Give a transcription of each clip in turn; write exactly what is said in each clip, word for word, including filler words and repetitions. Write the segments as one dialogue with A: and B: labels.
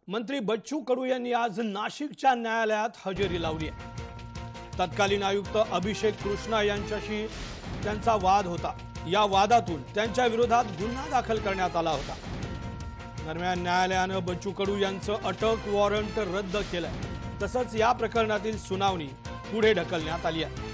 A: मंत्री बच्चू कडू यांनी आज नाशिकच्या न्यायालयात हजेरी लावली आहे। तत्कालीन आयुक्त अभिषेक कृष्णा यांच्याशी त्यांचा वाद होता। या वादातून त्यांच्या विरोधात गुन्हा दाखल करण्यात आला होता। दरम्यान न्यायालयानं बच्चू कडू यांचं अटक वॉरंट रद्द केलंय। तसंच या प्रकरणातील सुनावणी पुढे ढकलण्यात आली आहे।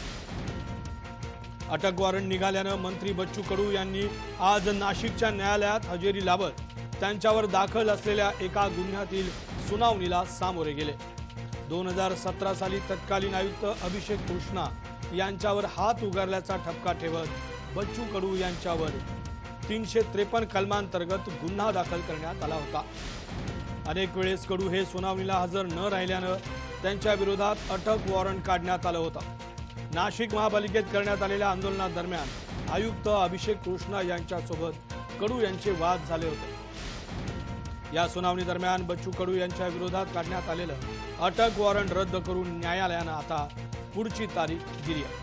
A: अटक वॉरंट निघाल्यानं मंत्री बच्चू कडू यांनी आज नाशिकच्या न्यायालयात हजेरी लावत त्यांच्यावर दाखल असलेल्या एका गुन्ह्यातील सुनावणीला सामोरे गेले। दोन हजार सतरा साली तत्कालीन आयुक्त अभिषेक कृष्णा यांच्यावर हात उगारल्याचा ठपका ठेवत बच्चू कडू यांच्यावर तीनशे त्रेपन्न कलमांतर्गत गुन्हा दाखल करण्यात आला होता। अनेक वेळेस कडू हे सुनावणीला हजर न राहिल्यानं त्यांच्या विरोधात अटक वॉरंट काढण्यात आलं होतं। नाशिक महापालिकेत करण्यात आलेल्या आंदोलनादरम्यान आयुक्त अभिषेक कृष्णा यांच्यासोबत कडू यांचे वाद झाले होते। या सुनावणी दरम्यान बच्चू कडू यांच्या विरोधात काढण्यात आलेलं अटक वॉरंट रद्द करून न्यायालयानं आता पुढची तारीख दिली आहे।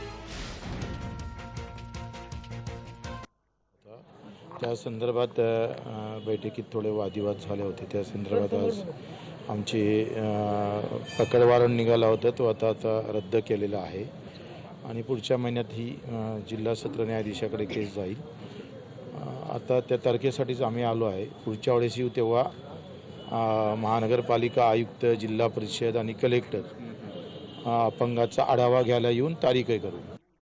B: त्या संदर्भात बैठकीत थोडे वादविवाद झाले होते। त्या संदर्भात आज आमची पकड वॉरंट निघाला होता, तो आता आता रद्द केलेला आहे आणि पुढच्या महिन्यात ही जिल्हा सत्र न्यायाधीशाकडे केस जाईल। आता त्या तारखेसाठीच आम्ही आलो आहे। पुढच्या वेळेस येऊ तेव्हा महानगरपालिका आयुक्त, जिल्हा परिषद आणि कलेक्टर अपंगाचा आढावा घ्यायला येऊन तारीख करू।